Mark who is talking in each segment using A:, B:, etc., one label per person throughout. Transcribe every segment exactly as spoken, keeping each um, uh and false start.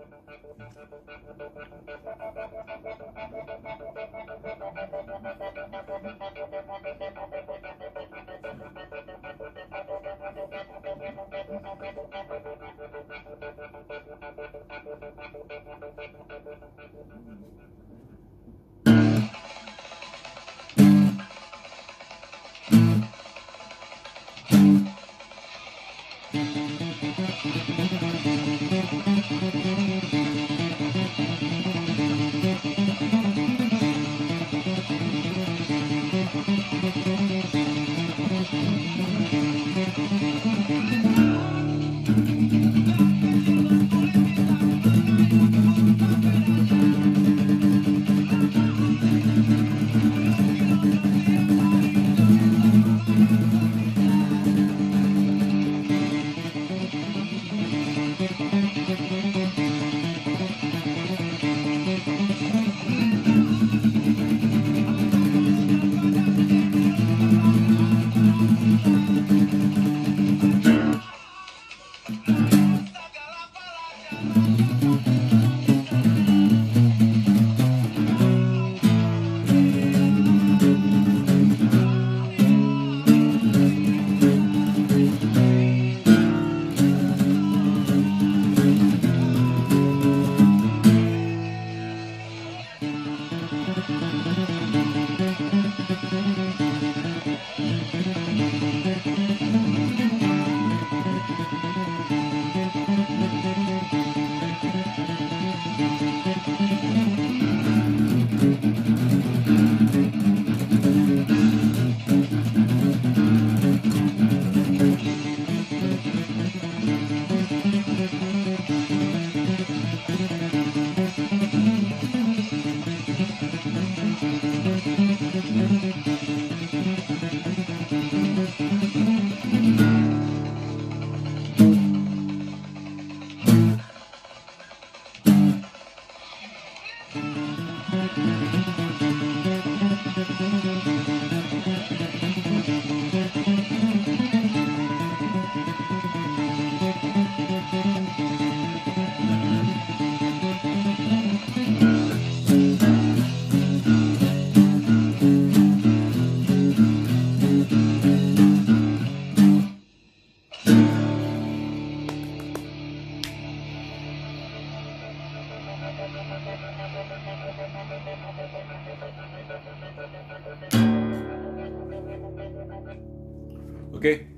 A: Oke.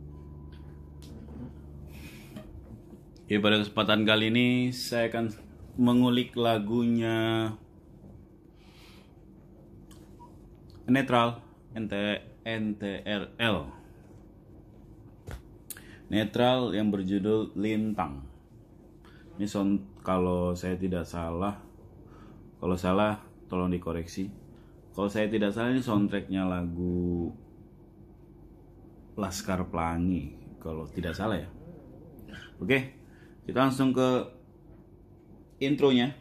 A: Ya, pada kesempatan kali ini saya akan mengulik lagunya Netral N T R L. Netral yang berjudul Lintang. Ini sound, kalau saya tidak salah, kalau salah tolong dikoreksi. Kalau saya tidak salah ini soundtracknya lagu Laskar Pelangi, kalau tidak salah ya. Oke, kita langsung ke intronya.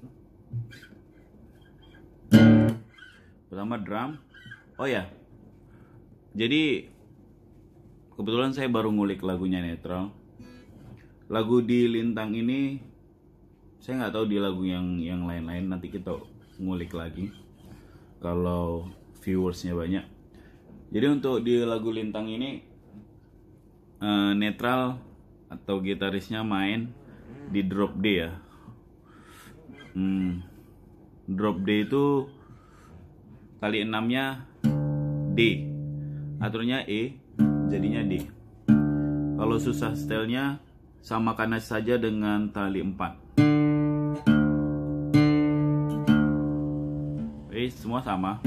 A: Pertama drum. Oh ya, jadi kebetulan saya baru ngulik lagunya Netral. Lagu di Lintang ini saya nggak tahu di lagu yang yang lain-lain, nanti kita ngulik lagi kalau viewersnya banyak. Jadi untuk di lagu Lintang ini uh, Netral atau gitarisnya main di drop D ya. Hmm, drop D itu tali enamnya D, aturnya E, jadinya D. Kalau susah stylenya samakan saja dengan tali empat. Eh, semua sama.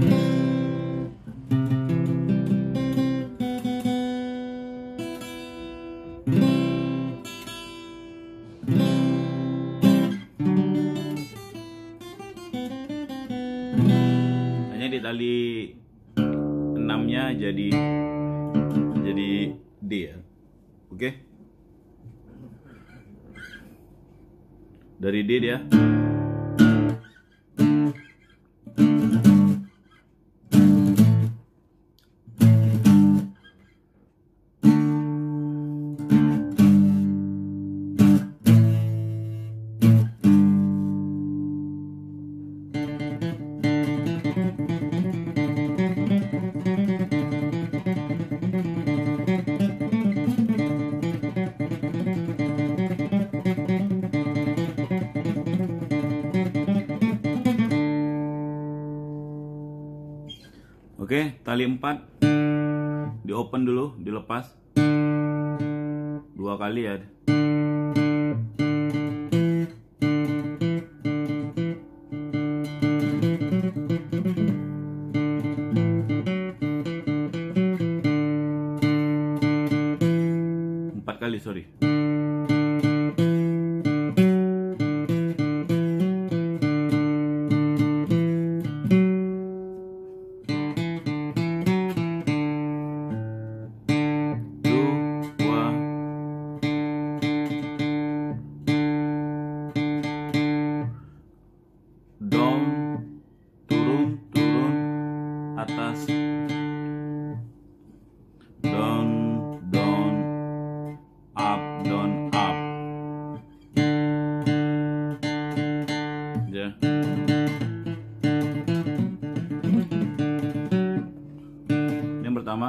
A: Hanya di tali enamnya jadi jadi D ya. Oke. Dari D dia. Oke, tali empat di open dulu, dilepas dua kali ya. Empat kali, sorry. Down, turun, turun, atas, down, down, up, down, up. Ya. Ini yang pertama.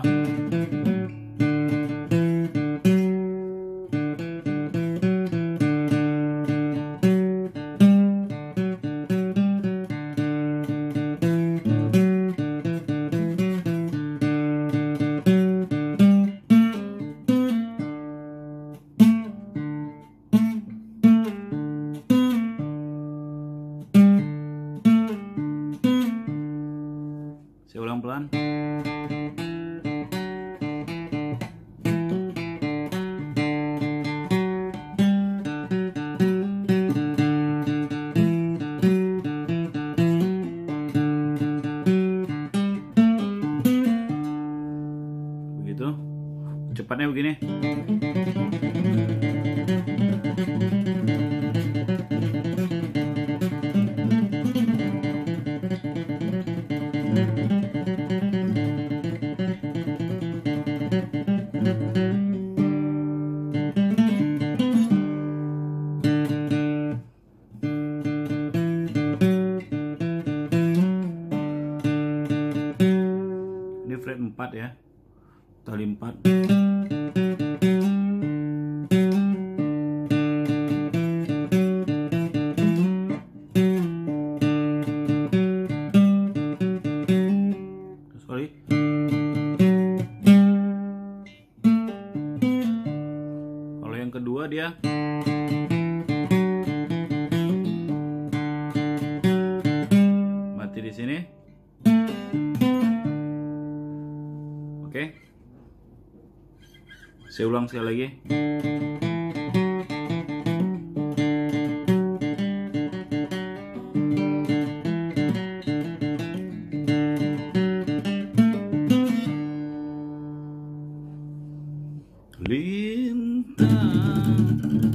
A: Saya ulang pelan. Begitu. Cepatnya begini. Ini fret empat ya, tali empat. Sorry. Kalau yang kedua dia mati di sini. Oke, saya ulang sekali lagi. Lintang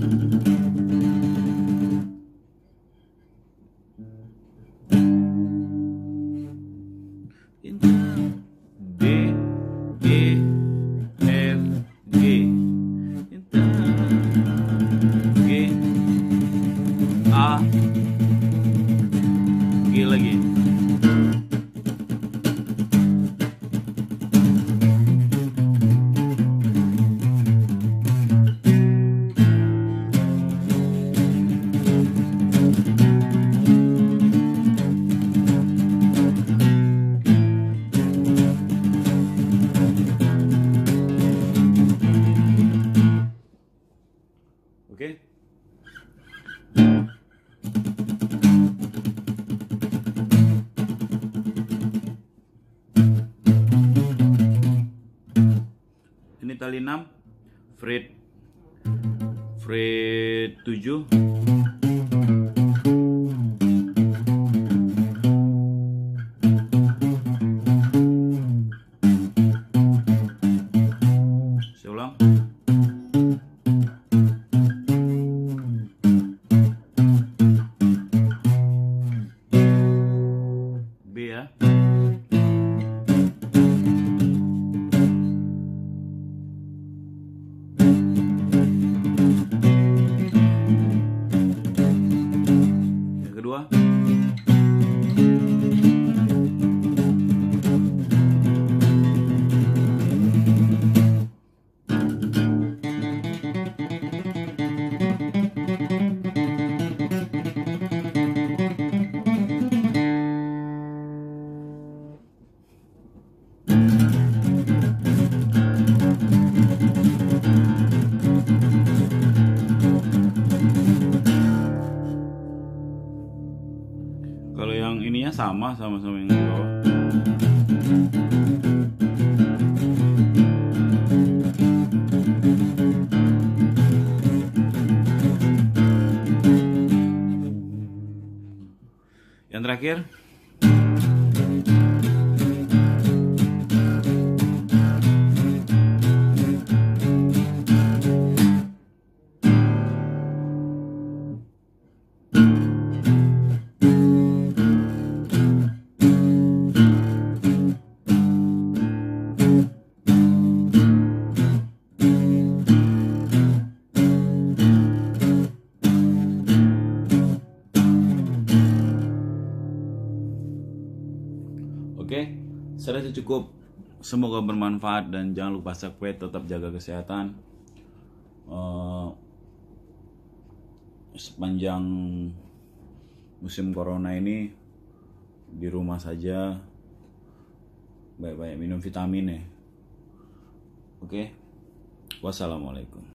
A: Lintang D E F G, Lintang G A G lagi. Oke. Ini tali enam, fret fret tujuh. Saya ulang. B ya. Yang kedua. bunyinya sama sama-sama yang di bawah. Yang terakhir, oke, saya rasa cukup. Semoga bermanfaat dan jangan lupa subscribe, tetap jaga kesehatan. Uh, sepanjang musim corona ini di rumah saja, banyak-banyak minum vitamin ya. Oke, wassalamualaikum.